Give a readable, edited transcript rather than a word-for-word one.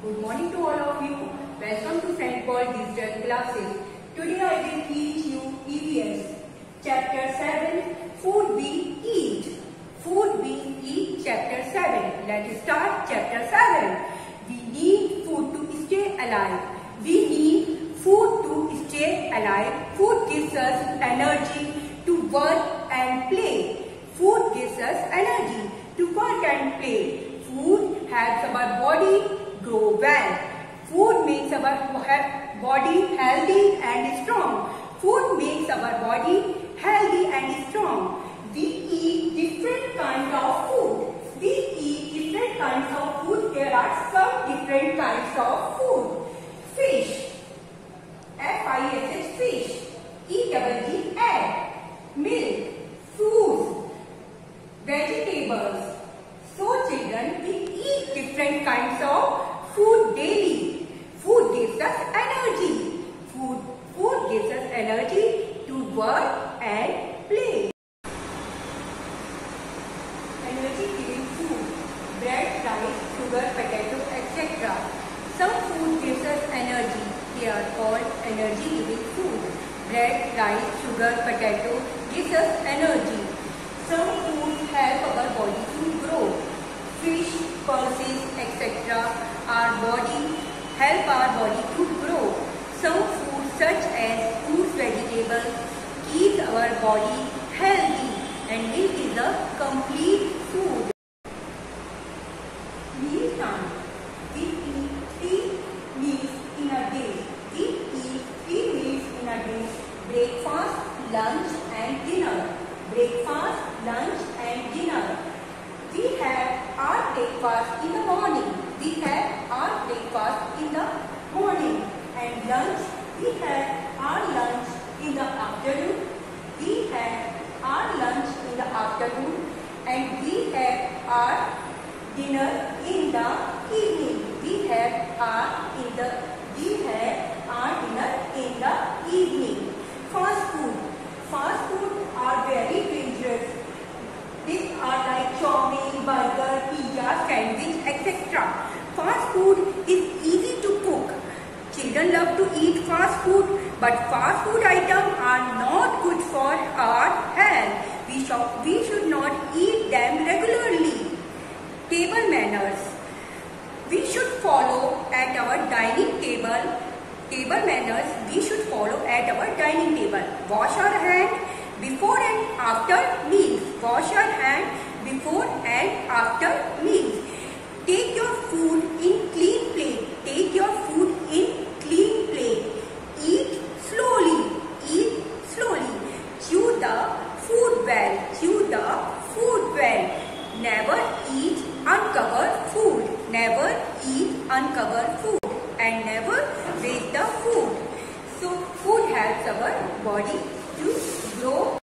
Good morning to all of you. Welcome to St. Paul Digital Classes. Today I will teach you EVS. Chapter 7, Food We Eat. Food We Eat, Chapter 7. Let's start Chapter 7. We need food to stay alive. We need food to stay alive. Food gives us energy to work and play. Food gives us energy to work and play. Food helps our body grow well. Food makes our body healthy and strong. Food makes our body healthy and strong. We eat different kinds of food. We eat different kinds of food. There are some different kinds of food. Fish. F-I-S-H, fish. E-double-E, egg. Milk. Fruits. Vegetables. So children, we eat different kinds of food daily. Food gives us energy. Food gives us energy to work and play. Energy giving food. Bread, rice, sugar, potato, etc. Some food gives us energy. They are called energy giving food. Bread, rice, sugar, potato gives us energy. Some foods help our body to grow. Fish, pulses, etc. Help our body to grow. Some foods such as fruits, vegetables keep our body healthy, and milk is a complete food. Meal time. We eat 3 meals in a day. We eat 3 meals in a day. Breakfast, lunch and dinner. Breakfast, lunch and dinner. We have our breakfast in the morning. We have our breakfast in the morning. And lunch, we have our lunch in the afternoon. We have our lunch in the afternoon. And we have our dinner in the evening. We have our dinner in the evening. Fast food. Fast food are very dangerous. These are like chow-mein, burger, pizza, sandwich, etc. Fast food is easy to cook. Children love to eat fast food, but fast food items are not good for our health. We should not eat them regularly. Table manners. We should follow at our dining table. Table manners we should follow at our dining table. Wash our hands before and after meals. Wash your hand before and after meals. Take your food in clean plate. Take your food in clean plate. Eat slowly. Eat slowly. Chew the food well. Chew the food well. Never eat uncovered food. Never eat uncovered food. And never waste the food. So food helps our body to grow